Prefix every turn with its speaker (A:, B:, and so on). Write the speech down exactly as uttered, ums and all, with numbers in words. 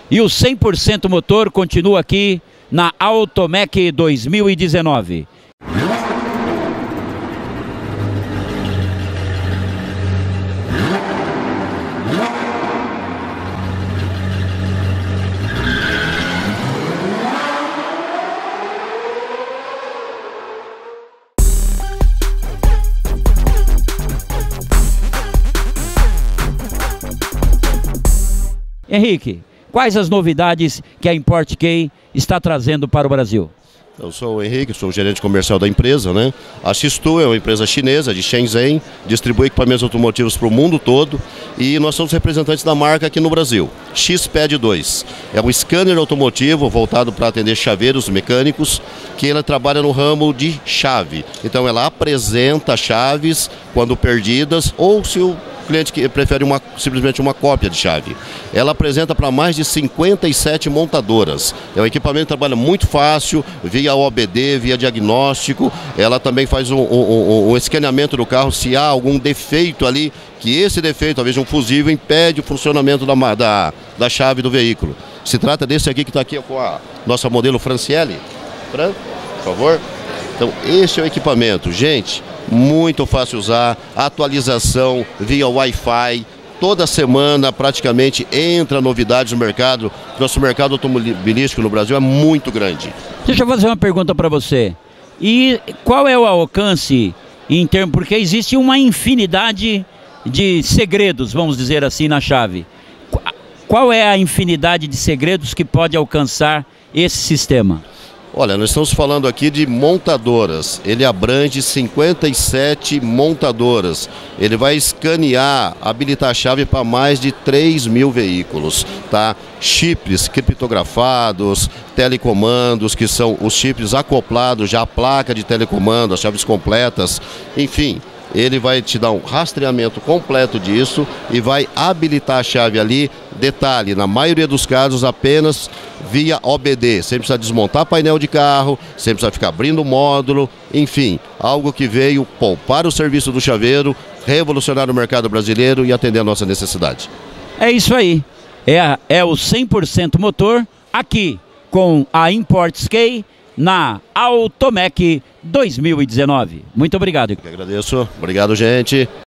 A: E o cem por cento motor continua aqui na Automec dois mil e dezenove. Henrique, quais as novidades que a ImportKey está trazendo para o Brasil?
B: Eu sou o Henrique, sou o gerente comercial da empresa, né? A Xistu é uma empresa chinesa de Shenzhen, distribui equipamentos automotivos para o mundo todo e nós somos representantes da marca aqui no Brasil. X P A D dois é um scanner automotivo voltado para atender chaveiros mecânicos, que ela trabalha no ramo de chave. Então ela apresenta chaves quando perdidas ou se o cliente que prefere uma, simplesmente uma cópia de chave. Ela apresenta para mais de cinquenta e sete montadoras. É um equipamento que trabalha muito fácil, via O B D, via diagnóstico. Ela também faz um, um, um escaneamento do carro se há algum defeito ali, que esse defeito, talvez um fusível, impede o funcionamento da, da, da chave do veículo. Se trata desse aqui que está aqui com a nossa modelo Franciele. Fran, por favor. Então, esse é o equipamento. Gente, muito fácil usar, atualização via Wi-Fi, toda semana praticamente entra novidades no mercado. Nosso mercado automobilístico no Brasil é muito grande.
A: Deixa eu fazer uma pergunta para você. E qual é o alcance em termos, porque existe uma infinidade de segredos, vamos dizer assim, na chave. Qual é a infinidade de segredos que pode alcançar esse sistema?
B: Olha, nós estamos falando aqui de montadoras. Ele abrange cinquenta e sete montadoras. Ele vai escanear, habilitar a chave para mais de três mil veículos, tá? Chips criptografados, telecomandos, que são os chips acoplados já à placa de telecomando, as chaves completas, enfim. Ele vai te dar um rastreamento completo disso e vai habilitar a chave ali. Detalhe, na maioria dos casos apenas via O B D, sem precisar desmontar painel de carro, sem precisar ficar abrindo o módulo, enfim, algo que veio poupar o serviço do chaveiro, revolucionar o mercado brasileiro e atender a nossa necessidade.
A: É isso aí, é, é o cem por cento motor aqui com a ImportKey na Automec dois mil e dezenove. Muito obrigado.
B: Eu agradeço. Obrigado, gente.